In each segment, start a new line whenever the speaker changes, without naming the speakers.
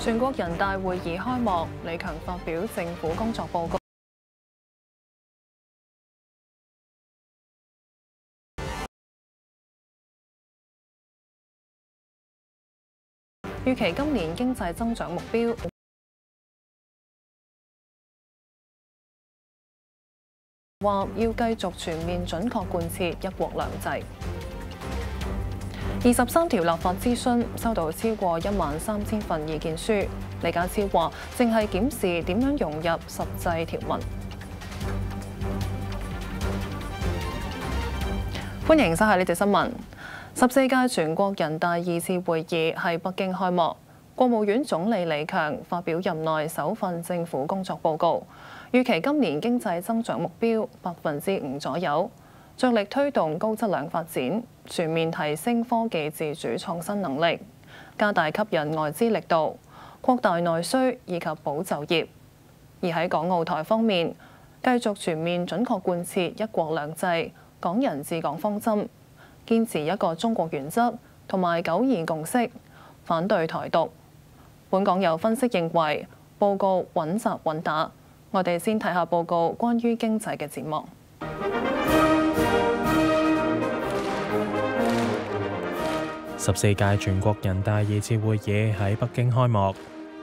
全國人大會議開幕，李強發表政府工作報告。預期今年經濟增長目標，話要繼續全面準確貫徹一國兩制。23條立法諮詢收到超過13000份意見書，李家超話正係檢視點樣融入實際條文。歡迎收睇呢節新聞。14屆全國人大2次會議喺北京開幕，國務院總理李強發表任內首份政府工作報告，預期今年經濟增長目標5%左右，着力推動高質量發展，全面提升科技自主創新能力，加大吸引外資力度，擴大內需以及保就業。而喺港澳台方面，繼續全面準確貫徹一國兩制、港人治港方針，堅持一個中國原則同埋9·2共識，反對台獨。本港有分析認為，報告穩紮穩打。我哋先睇下報告關於經濟嘅展望。
14屆全國人大2次會議喺北京開幕。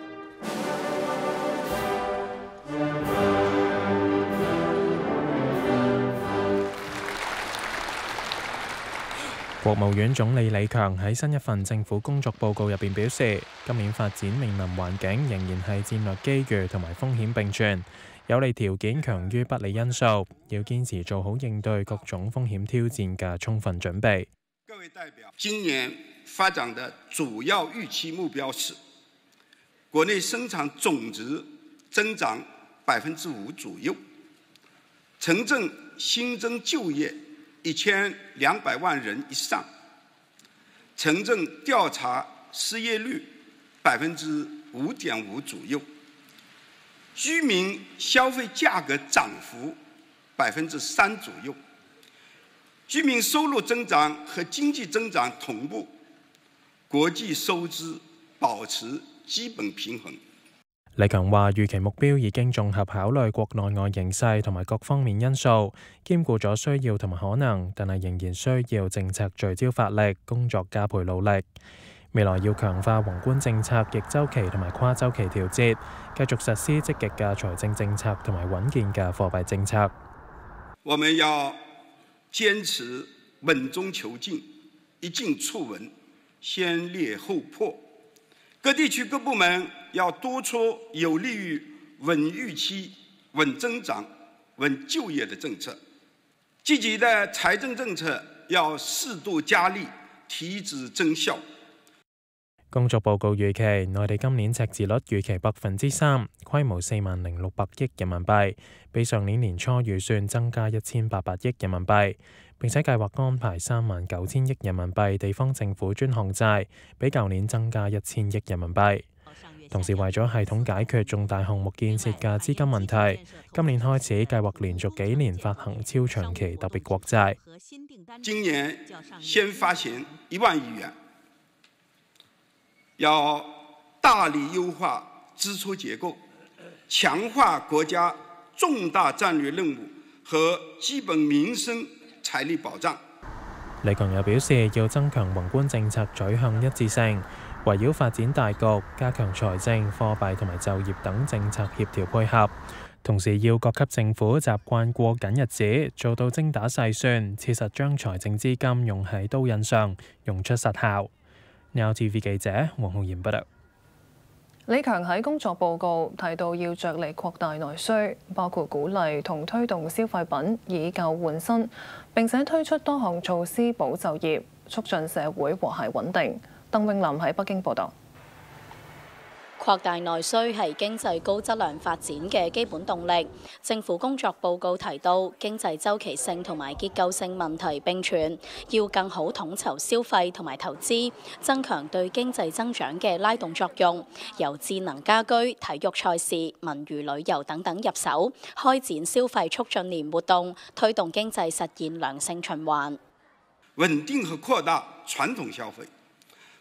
國務院總理李強喺新一份政府工作報告入邊表示，今年發展面臨環境仍然係戰略機遇同埋風險並存，有利條件強於不利因素，要堅持做好應對各種風險挑戰嘅充分準備。
各位代表，今年發展的主要預期目標是國內生產總值增長5%左右，城鎮新增就業1200萬人以上，城鎮調查失業率5.5%左右，居民消費價格漲幅3%左右，居民收入增長和經濟增長同步，國際收支保持基本平衡。
李強話：預期目標已經綜合考慮國內外形勢同埋各方面因素，兼顧咗需要同埋可能，但係仍然需要政策聚焦發力，工作加倍努力。未來要強化宏觀政策逆周期同埋跨周期調節，繼續實施積極嘅財政政策同埋穩健嘅貨幣政策。
我們要堅持穩中求進，一進促穩，先烈後破。各地區各部門要督促有利於穩預期、穩增長、穩就業的政策，積極的財政政策要適度加力，提質增效。
工作報告預期，內地今年赤字率預期3%，規模40600億人民幣，比上年年初預算增加1800億人民幣。並且計劃安排39000億人民幣地方政府專項債，比舊年增加1000億人民幣。同時為咗系統解決重大項目建設嘅資金問題，今年開始計劃連續幾年發行超長期特別國債。
今年先發行1萬億元，要大力優化支出結構，強化國家重大戰略任務和基本民生財力保障。
李強又表示，要增強宏觀政策取向一致性，圍繞發展大局，加強財政、貨幣同埋就業等政策協調配合。同時要各級政府習慣過緊日子，做到精打細算，切實將財政資金用喺刀刃上，用出實效。Now TV 記者黃浩然報道。
李強喺工作報告提到，要着力擴大內需，包括鼓勵同推動消費品以舊換新，並且推出多項措施保就業，促進社會和諧穩定。鄧永林喺北京報導。
擴大內需係經濟高質量發展嘅基本動力。政府工作報告提到，經濟周期性同埋結構性問題並存，要更好統籌消費同埋投資，增強對經濟增長嘅拉動作用。由智能家居、體育賽事、文娛旅遊等等入手，開展消費促進年活動，推動經濟實現良性循環。
穩定和擴大傳統消費，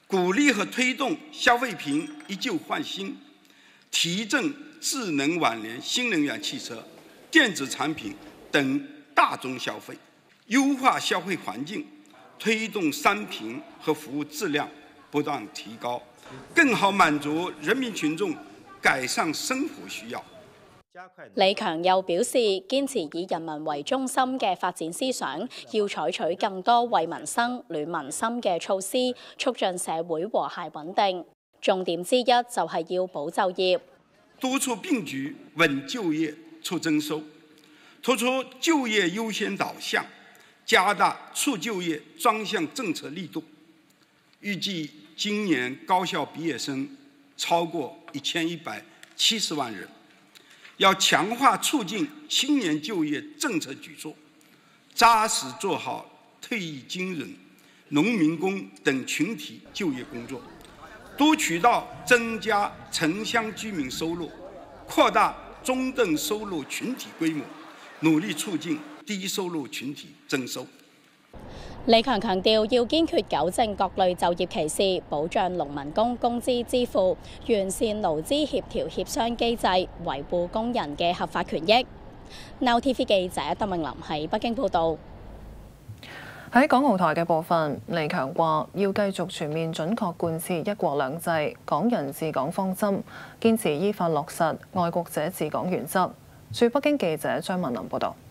鼓励和推動消費品以舊換新，提振智能網聯、新能源汽車、電子產品等大宗消費，優化消費環境，推動商品和服務質量不斷提高，更好滿足人民群眾改善生活需要。
李強又表示，堅持以人民為中心嘅發展思想，要採取更多為民生、暖民心嘅措施，促進社會和諧穩定。重點之一就係要保就業，
督促並舉穩就業、促增收，突出就業優先導向，加大促就業專項政策力度。預計今年高校畢業生超過1170萬人。要強化促進青年就業政策舉措，紮實做好退役軍人、農民工等群體就業工作，多渠道增加城鄉居民收入，擴大中等收入群體規模，努力促進低收入群體增收。
李強強調，要堅決糾正各類就業歧視，保障農民工工資支付，完善勞資協調協商機制，維護工人嘅合法權益。Now TV 記者鄧穎琳喺北京報導。
喺港澳台嘅部分，李強話要繼續全面準確貫徹一國兩制、港人治港方針，堅持依法落實愛國者治港原則。駐北京記者張文琳報導。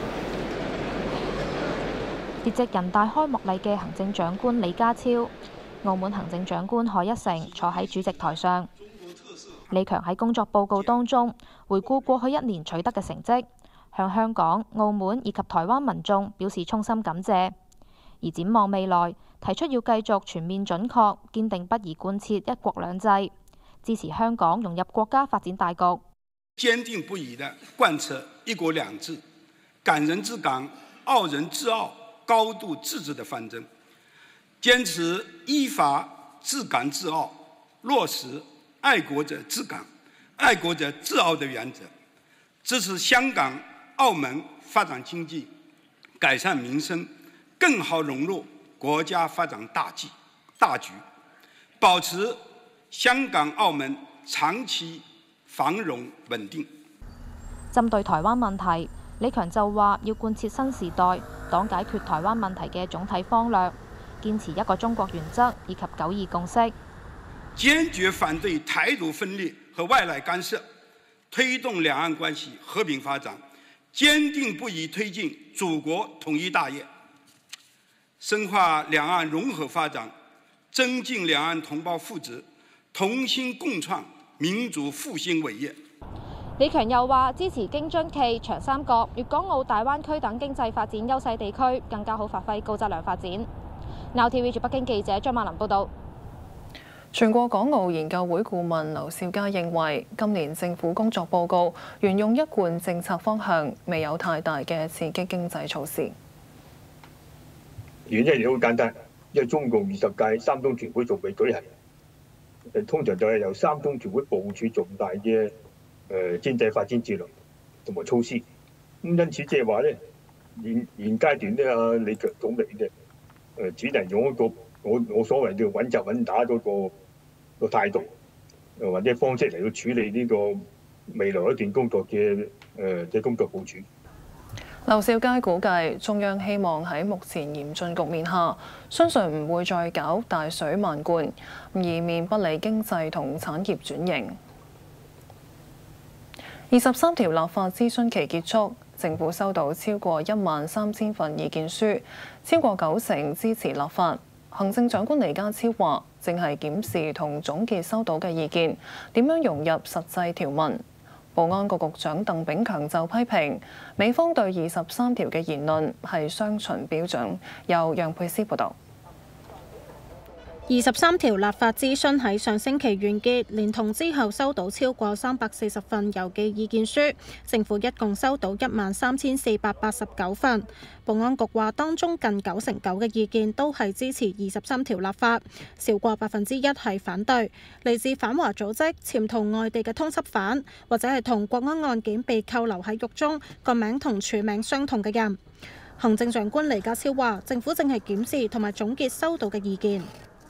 列席人大開幕禮嘅行政長官李家超、澳門行政長官賀一誠坐喺主席台上。李強喺工作報告當中回顧過去一年取得嘅成績，向香港、澳門以及台灣民眾表示衷心感謝。而展望未來，提出要繼續全面準確、堅定不移貫徹一國兩制，支持香港融入國家發展大局，
堅定不移地貫徹一國兩制、港人治港、澳人治澳、高度自治的方針，堅持依法治港治澳，落實愛國者治港、愛國者治澳的原則，支持香港、澳門發展經濟、改善民生，更好融入國家發展大局，保持香港、澳門長期繁榮穩定。
針對台灣問題，李強就話要貫徹新時代黨解決台灣問題嘅總體方略，堅持一個中國原則以及九二共識，
堅決反對台獨分裂和外來干涉，推動兩岸關係和平發展，堅定不移推進祖國統一大業，深化兩岸融合發展，增進兩岸同胞福祉，同心共創民族復興偉業。
李強又話支持京津冀、長三角、粵港澳大灣區等經濟發展優勢地區更加好發揮高質量發展。Now TV 駐北京記者張曼琳報導。
全國港澳研究會顧問劉兆佳認為，今年政府工作報告沿用一貫政策方向，未有太大嘅刺激經濟措施。
原因亦好簡單，因為中共20屆三中全會仲未舉行，通常就係由三中全會部署重大嘅經濟發展戰略同埋措施，咁因此即係話咧，現階段咧，阿李強總理咧，只能用一個我所謂嘅穩紮穩打嗰個態度，或者方式嚟到處理呢個未來一段工作嘅工作部署。
劉兆佳估計，中央希望喺目前嚴峻局面下，相信唔會再搞大水漫灌，以免不利經濟同產業轉型。23條立法諮詢期結束，政府收到超過13000份意見書，超過90%支持立法。行政長官李家超話，正係檢視同總結收到嘅意見，點樣融入實際條文。保安局局長鄧炳強就批評，美方對23條嘅言論係雙重標準。由楊佩斯報導。
23條立法諮詢喺上星期完結，連同之後收到超過340份郵寄意見書，政府一共收到13489份。保安局話，當中近99%嘅意見都係支持23條立法，少過1%係反對。嚟自反華組織、潛逃外地嘅通緝犯，或者係同國安案件被扣留喺獄中個名同署名相同嘅人。行政長官李家超話，政府正係檢視同埋總結收到嘅意見。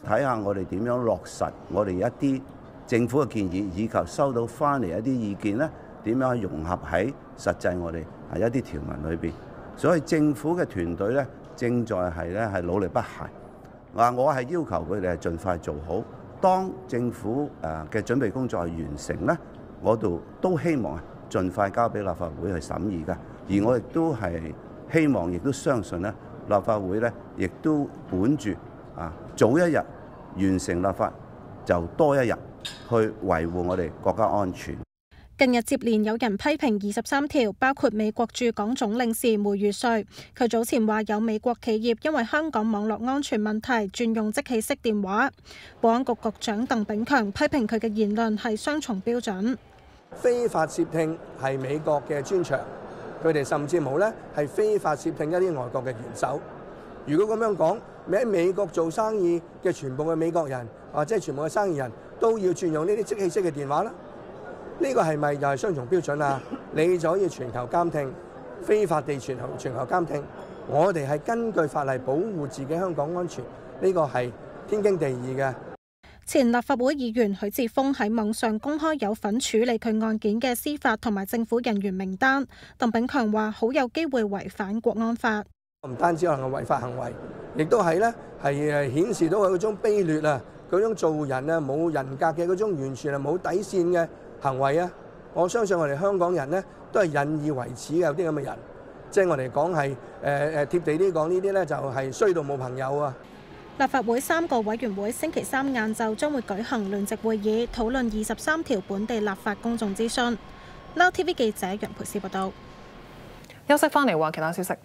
睇下我哋點樣落實我哋一啲政府嘅建議，以及收到翻嚟一啲意見咧，點樣融合喺實際我哋係一啲條文裏邊。所以政府嘅團隊咧，正在係努力不懈。我係要求佢哋係盡快做好。當政府嘅準備工作係完成咧，我度都希望盡快交俾立法會去審議㗎。而我亦都係希望，亦都相信咧，立法會咧亦都本住早一日完成立法，就多一日去維護我哋國家安全。
近日接連有人批評23條，包括美國駐港總領事梅如瑞。佢早前話有美國企業因為香港網絡安全問題轉用即棄式電話。保安局局長鄧炳強批評佢嘅言論係雙重標準。
非法竊聽係美國嘅專長，佢哋甚至冇咧係非法竊聽一啲外國嘅元首。如果咁樣講，喺美國做生意嘅全部嘅美國人，或者全部嘅生意人都要轉用呢啲即棄式嘅電話啦？呢個係咪又係雙重標準啊？你就可以全球監聽，非法地全球監聽。我哋係根據法例保護自己香港安全，呢個係天經地義嘅。
前立法會議員許智峰喺網上公開有份處理佢案件嘅司法同埋政府人員名單。鄧炳強話好有機會違反國安法。
唔單止可能係違法行為，亦都係咧係顯示到佢嗰種卑劣啊，嗰種做人啊冇人格嘅嗰種完全係冇底線嘅行為啊！我相信我哋香港人呢都係引以為恥嘅，有啲咁嘅人，即係我哋講係貼地啲講呢啲呢，就係衰到冇朋友啊！
立法會3個委員會星期3晏晝將會舉行聯席會議，討論23條本地立法公眾諮詢。Now TV 記者楊培思報道。
休息翻嚟話其他消息。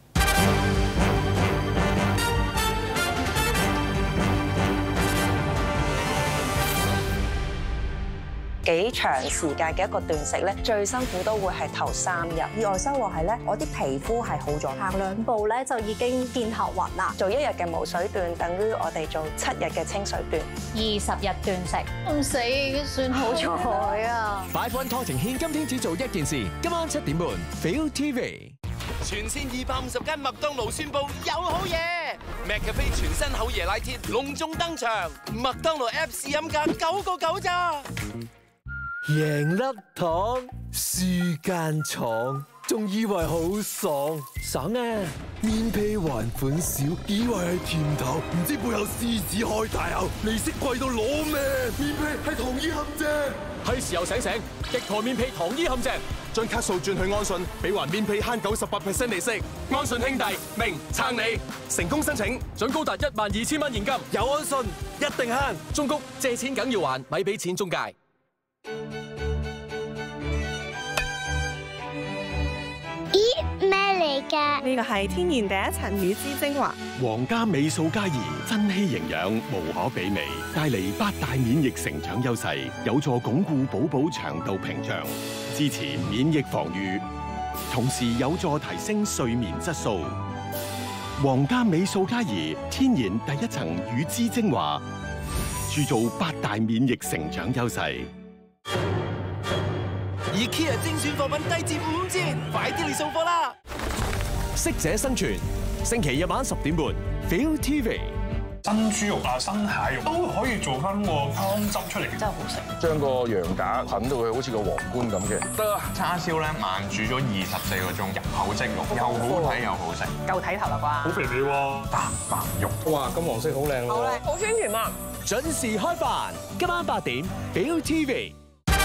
幾長時間嘅一個斷食咧，最辛苦都會係頭3日。意外收穫係咧，我啲皮膚係好咗，
行2步咧就已經見頭暈啦。
做1日嘅無水斷，等於我哋做7日嘅清水斷。
20日斷食，唔死算好彩啊！
快揾湯晴軒，今天只做一件事。今晚7點半 ，Feel TV。
全線250間麥當勞宣布有好嘢，McCafe 全新厚椰奶鐵隆重登場，麥當勞 App 試飲價9.9咋。
贏粒糖，輸間廠，仲以為好爽啊！面皮還款少，以為係甜頭，唔知背後獅子開大口，利息貴到攞命。面皮係糖衣陷阱，
係時候醒醒，極台面皮糖衣陷阱，將卡數轉去安信，俾還面皮慳98% 利息。安信兄弟明撐你，成功申請，準高達12000蚊現金。
有安信一定慳，
中谷借錢梗要還，咪俾錢中介。
咦，咩嚟㗎？
呢個係天然第一層乳脂精華，
皇家美素佳怡，珍稀營養，無可比美，帶嚟8大免疫成長優勢，有助鞏固寶寶腸道屏障，支持免疫防禦，同時有助提升睡眠質素。皇家美素佳怡，天然第一層乳脂精華，鑄造8大免疫成長優勢。
IKEA 精選貨品低至5折，快啲嚟送貨啦！
適者生存，星期日晚10點半 ，Feel TV。
新豬肉啊、新蟹肉都可以做翻個湯汁出嚟，真係好食。
將個羊架揼到佢好似個皇冠咁嘅，
得啊！叉燒咧慢煮咗24個鐘，入口即溶，又好睇又好食，
夠睇頭啦啩！
好肥美喎，白肉，哇！金黃色好靚喎，
好靚，好鮮甜啊！
準時開飯，今晚8點 ，Feel TV。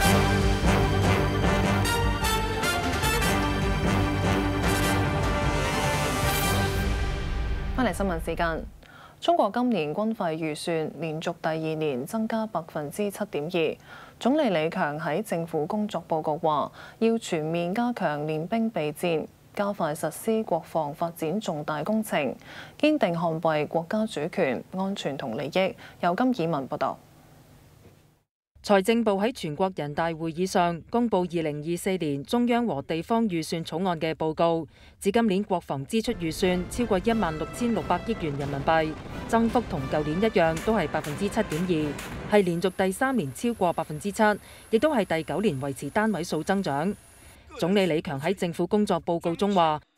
翻嚟新聞時間，中國今年軍費預算連續第2年增加7.2%。總理李強喺政府工作報告話，要全面加強練兵備戰，加快實施國防發展重大工程，堅定捍衛國家主權、安全同利益。由金以文報導。
財政部喺全國人大會議上公布2024年中央和地方預算草案嘅報告，指今年國防支出預算超過16,600億元人民幣，增幅同舊年一樣，都係7.2%，係連續第3年超過7%，亦都係第9年維持單位數增長。總理李強喺政府工作報告中話，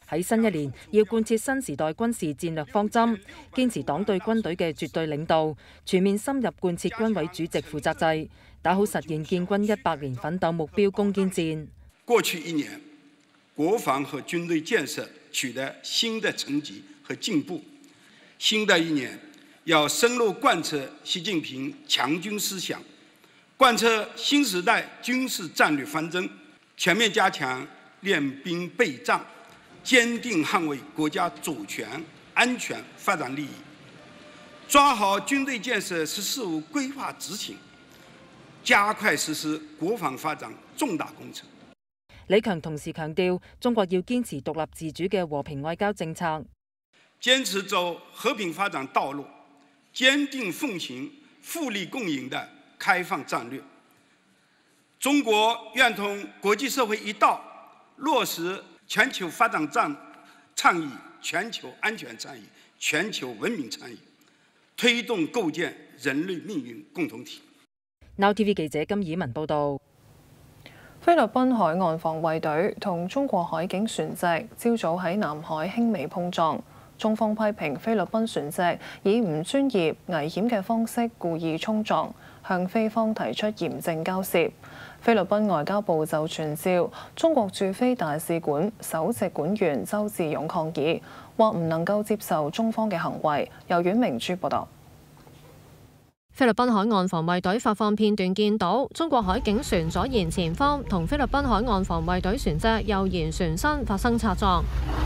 喺新一年要貫徹新時代軍事戰略方針，堅持黨對軍隊嘅絕對領導，全面深入貫徹軍委主席負責制，打好實現建軍100年奮鬥目標攻堅戰。
過去1年，國防和軍隊建設取得新的成績和進步。新的1年，要深入貫徹習近平強軍思想，貫徹新時代軍事戰略方針，全面加強練兵備戰，堅定捍衛國家主權、安全、發展利益，抓好軍隊建設十四五規劃執行，加快實施國防發展重大工程。
李強同時強調，中國要堅持獨立自主嘅和平外交政策，
堅持走和平發展道路，堅定奉行互利共贏的開放戰略。中國願同國際社會一道，落實全球發展倡議、全球安全倡議、全球文明倡議，推動構建人類命運共同體。
Now TV 記者金以文報導。
菲律賓海岸防衛隊同中國海警船隻朝早喺南海輕微碰撞，中方批評菲律賓船隻以唔專業、危險嘅方式故意衝撞，向菲方提出嚴正交涉。菲律賓外交部就傳召中國駐菲大使館首席管員周志勇抗議，話唔能夠接受中方嘅行為。由阮明珠報道。
菲律賓海岸防衛隊發放片段見到中國海警船左舷前方同菲律賓海岸防衛隊船隻右舷船身發生擦撞。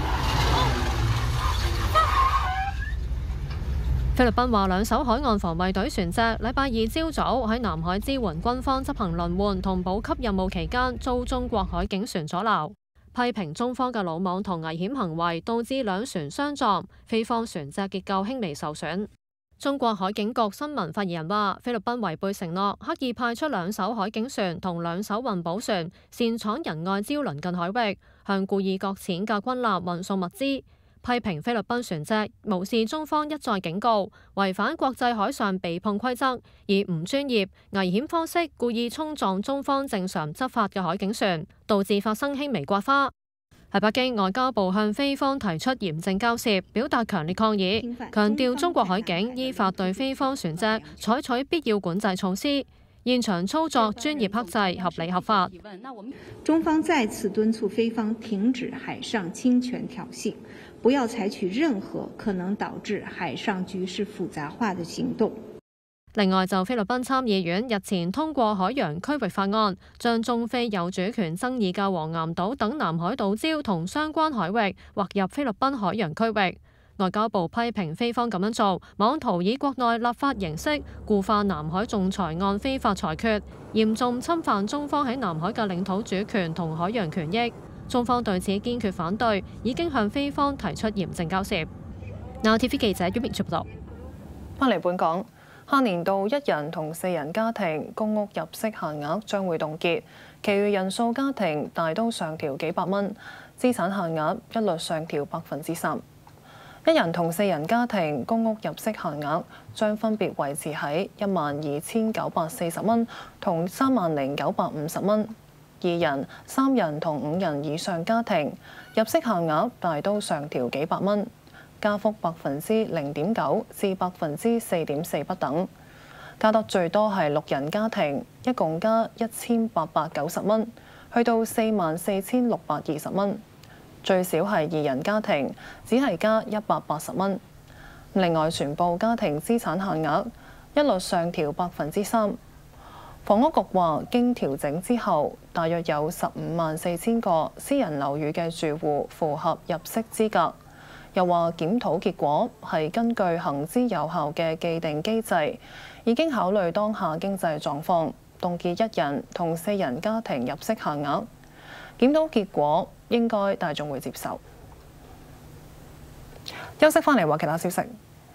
菲律賓話兩艘海岸防衛隊船隻禮拜二朝早喺南海支援軍方執行輪換同補給任務期間遭中國海警船阻撓，批評中方嘅魯莽同危險行為導致兩船相撞，菲方船隻結構輕微受損。中國海警局新聞發言人話，菲律賓違背承諾，刻意派出兩艘海警船同兩艘運補船，擅闖仁愛礁鄰近海域，向故意擱淺嘅軍艦運送物資，批評菲律賓船隻無視中方一再警告，違反國際海上避碰規則，以唔專業、危險方式故意衝撞中方正常執法嘅海警船，導致發生輕微刮花。喺北京，外交部向菲方提出嚴正交涉，表達強烈抗議，強調中國海警依法對菲方船隻採取必要管制措施，現場操作專業克制、合理合法。
中方再次敦促菲方停止海上侵權挑釁，不要採取任何可能導致海上局勢複雜化的行動。
另外，就菲律賓參議院日前通過海洋區域法案，將中菲有主權爭議嘅黃岩島等南海島礁同相關海域劃入菲律賓海洋區域。外交部批評菲方咁樣做，妄圖以國內立法形式固化南海仲裁案非法裁決，嚴重侵犯中方喺南海嘅領土主權同海洋權益。中方對此堅決反對，已經向菲方提出嚴正交涉。Now TV 記者阮明珠報道。
翻嚟本港。下年度1人同4人家庭公屋入息限額將會凍結，其餘人數家庭大都上調幾百蚊，資產限額一律上調3%。1人同4人家庭公屋入息限額將分別維持喺12,940蚊同30,950蚊。2人、3人同5人以上家庭入息限額大都上調幾百蚊。加幅0.9%至4.4%不等，加得最多係6人家庭，一共加1,890蚊，去到44,620蚊；最少係2人家庭，只係加180蚊。另外，全部家庭資產限額一律上調3%。房屋局話，經調整之後，大約有154,000個私人樓宇嘅住戶符合入息資格。又話檢討結果係根據行之有效嘅既定機制，已經考慮當下經濟狀況，凍結1人同4人家庭入息限額。檢討結果應該大眾會接受。休息返嚟話其他消息。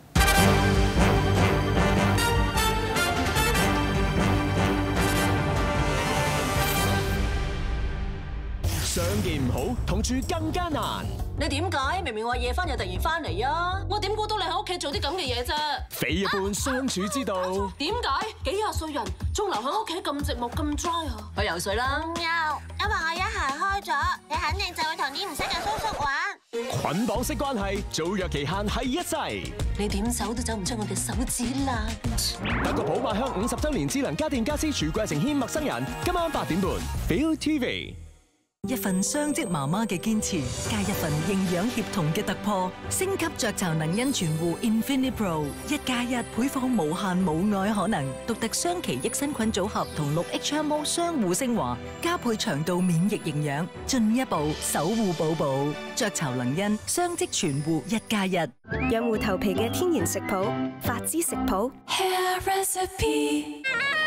相見唔好，同住更加難。
你點解明明話夜翻又突然翻嚟啊？我點估到你喺屋企做啲咁嘅嘢啫？
匪一般相處之道。
點解幾廿歲人仲留喺屋企咁寂寞咁 dry 啊？去游水啦！
唔要，因為我一行開咗，你肯定就會同啲唔識嘅叔叔玩。
捆綁式關係，租約期限係一世。
你點走都走唔出我嘅手指啦！
德國寶馬香50周年智能家電家私櫥櫃呈獻陌生人，今晚8點半 ViuTV。
一份雙職媽媽嘅堅持，加一份營養協同嘅突破，升級雀巢能恩全護 Infinite Pro， 1+1配方無限母愛可能，獨特雙歧益生菌組合同6HMO 相互升華，加配腸道免疫營養，進一步守護寶寶。雀巢能恩雙職全護1+1，
養護頭皮嘅天然食譜，髮之食譜。Hair Recipe。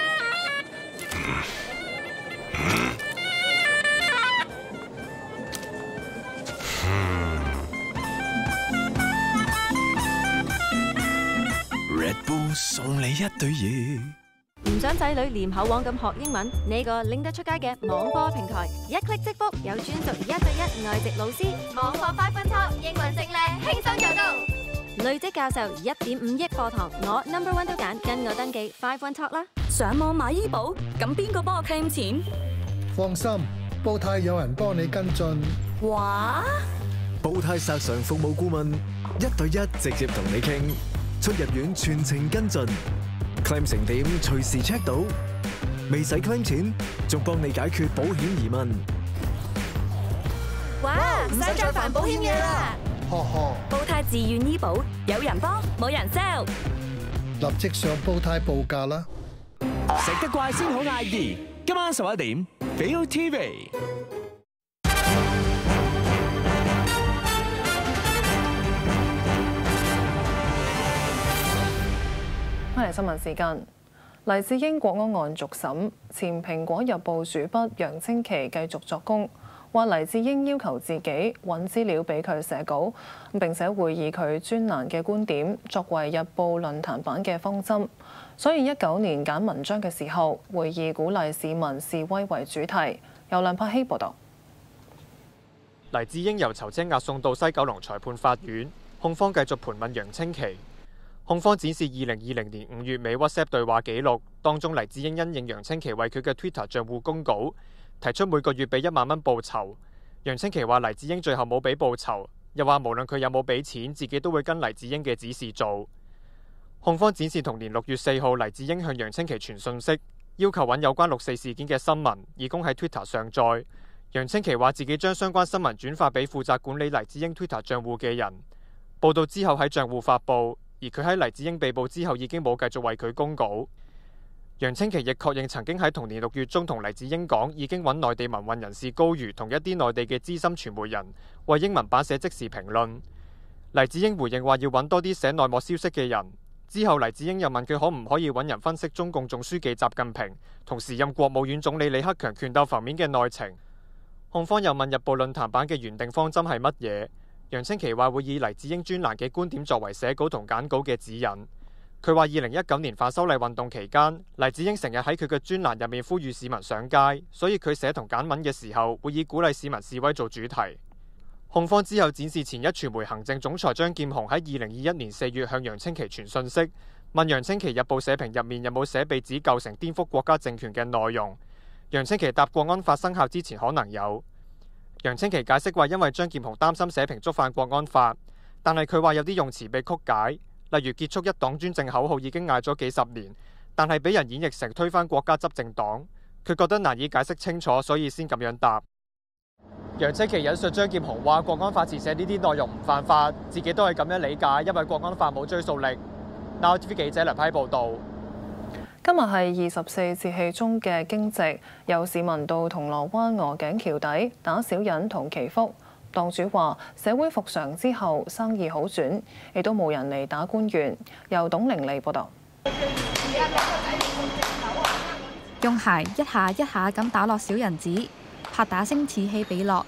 Red Bull 送你一對嘢。
唔想仔女臉口黃咁學英文，呢個拎得出街嘅網課平台，一 click 即覆，有專屬1:1外籍老師，網課5分錯，英文正靚，輕鬆就到。累積教授1.5億課堂，我 No.1 都揀，跟我登記5 One Talk 啦。
上網買醫保，咁邊個幫我 claim 錢？
放心，煲呔有人幫你跟進。
哇！
煲呔索償服務顧問1:1直接同你傾，出入院全程跟進 ，claim 成點隨時 check 到，未使 claim 錢，仲幫你解決保險疑問。
哇！唔使再煩保險嘢啦！
呵呵，
煲呔自願醫保，有人幫，冇人 sell。
立即上煲呔報價啦！
食得怪先好嗌2，今晚11點 ViuTV。
翻嚟新聞時間，黎智英國安案續審，前《蘋果日報》主筆楊清奇繼續作供，話黎智英要求自己揾資料俾佢寫稿，並且會以佢專欄嘅觀點作為日報論壇版嘅方針，所以19年揀文章嘅時候會以鼓勵市民示威為主題。由梁柏希報導。
黎智英由囚車押送到西九龍裁判法院，控方繼續盤問楊清奇。控方展示2020年5月尾 WhatsApp 對話記錄，當中黎智英因應楊清奇為佢嘅 Twitter 賬戶公稿，提出每個月俾1萬蚊報酬。楊清奇話黎智英最後冇俾報酬，又話無論佢有冇俾錢，自己都會跟黎智英嘅指示做。控方展示同年6月4號黎智英向楊清奇傳訊息，要求揾有關6.4事件嘅新聞，以供喺 Twitter 上載。楊清奇話自己將相關新聞轉發俾負責管理黎智英 Twitter 賬戶嘅人，報道之後喺賬戶發布。而佢喺黎智英被捕之後已經冇繼續為佢公稿。楊清奇亦確認曾經喺同年6月中同黎智英講，已經揾內地民運人士高瑜同一啲內地嘅資深傳媒人為英文版寫即時評論。黎智英回應話要揾多啲寫內幕消息嘅人。之後黎智英又問佢可唔可以揾人分析中共總書記習近平同時任國務院總理李克強權鬥浮面嘅內情。控方又問日報論壇版嘅原定方針係乜嘢？楊清奇話會以黎智英專欄嘅觀點作為寫稿同揀稿嘅指引。佢話2019年反修例運動期間，黎智英成日喺佢嘅專欄入面呼籲市民上街，所以佢寫同揀文嘅時候會以鼓勵市民示威做主題。控方之後展示前一傳媒行政總裁張劍虹喺2021年4月向楊清奇傳訊息，問楊清奇日報社評入面有冇寫被指構成顛覆國家政權嘅內容。楊清奇答國安法生效之前可能有。楊清奇解釋話，因為張劍虹擔心社評觸犯國安法，但係佢話有啲用詞被曲解，例如結束一黨專政口號已經嗌咗幾十年，但係俾人演繹成推翻國家執政黨，佢覺得難以解釋清楚，所以先咁樣答。楊清奇引述張劍虹話，國安法詞寫呢啲內容唔犯法，自己都係咁樣理解，因為國安法冇追溯力。Now TV 記者梁批報導。
今日係24節氣中嘅驚蟄，有市民到銅鑼灣鵝頸橋底打小人同祈福。檔主話社會復常之後生意好轉，亦都冇人嚟打官員。由董玲莉報導。
用鞋一下一下咁打落小人子，拍打聲此起彼落。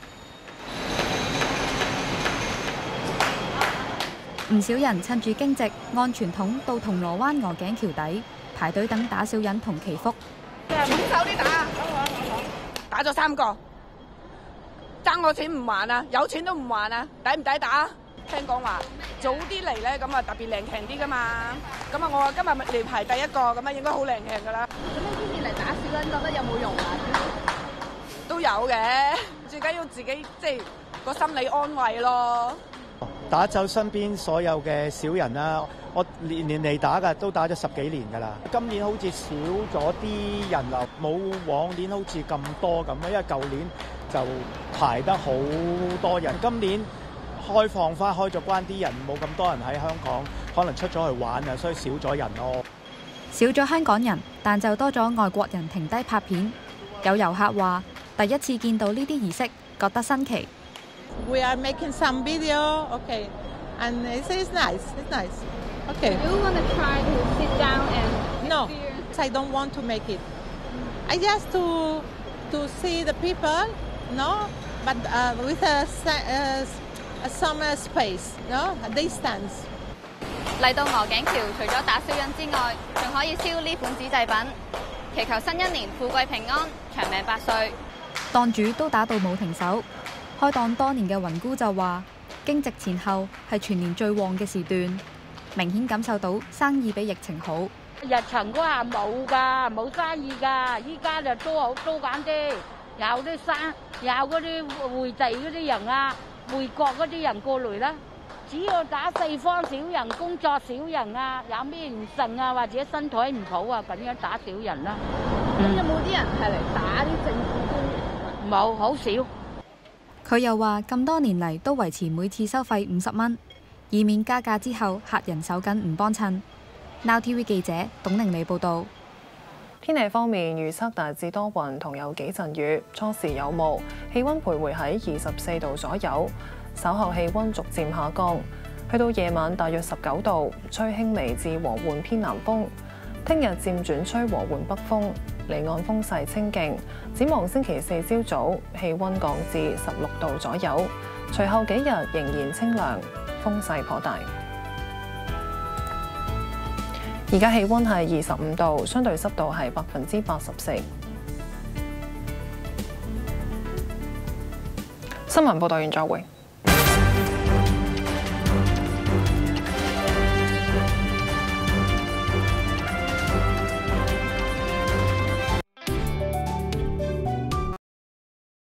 唔少人趁住驚蟄，按傳統到銅鑼灣鵝頸橋底排隊等打小人同祈福。
揾手啲打咗3個，爭我錢唔還啊！有錢都唔還啊！抵唔抵打？聽講話早啲嚟咧，咁啊特別靚強啲噶嘛。咁啊，我話今日嚟排第1個，咁啊應該好靚強噶啦。咁你之前嚟打小人覺得有冇用啊？都有嘅，最緊要自己即係個心理安慰咯。
打走身邊所有嘅小人啦，我年年嚟打㗎，都打咗10幾年㗎啦。今年好似少咗啲人流，冇往年好似咁多咁，因為舊年就排得好多人。今年開放翻開咗關，啲人冇咁多人喺香港，可能出咗去玩啊，所以少咗人咯。
少咗香港人，但就多咗外國人停低拍片。有遊客話：第一次見到呢啲儀式，覺得新奇。
We are making some video, okay, and it's nice. It's nice. Okay.
You want to try to sit down and
No, I don't want to make it. I just to see the people, no, but with some space, no, a distance.
嚟到鵝頸橋，除咗打小人之外，仲可以燒呢款紙製品，祈求新一年富貴平安、長命百歲。
檔主都打到冇停手。開檔多年嘅雲姑就話，驚蟄前後係全年最旺嘅時段，明顯感受到生意比疫情好。
日場嗰下冇㗎，冇生意㗎，依家就租好租緊啲，有啲有嗰啲匯地嗰啲人啊，匯國嗰啲人過嚟啦。只要打四方少人、工作少人啊，有咩唔順啊，或者身體唔好啊，咁樣打少人啦。
咁有冇啲人係嚟打啲政府官員？
冇，好少。
佢又話：咁多年嚟都維持每次收費50蚊，以免加價之後客人手緊唔幫襯。Now TV 記者董寧妮報導。
天氣方面預測大致多雲同有幾陣雨，初時有霧，氣温徘徊喺24度左右。稍後氣温逐漸下降，去到夜晚大約19度，吹輕微至和緩偏南風。聽日漸轉吹和緩北風，離岸風勢清勁。展望星期4朝早，氣温降至16度左右，隨後幾日仍然清涼，風勢頗大。而家氣温係25度，相對濕度係84%。新聞報導完再會。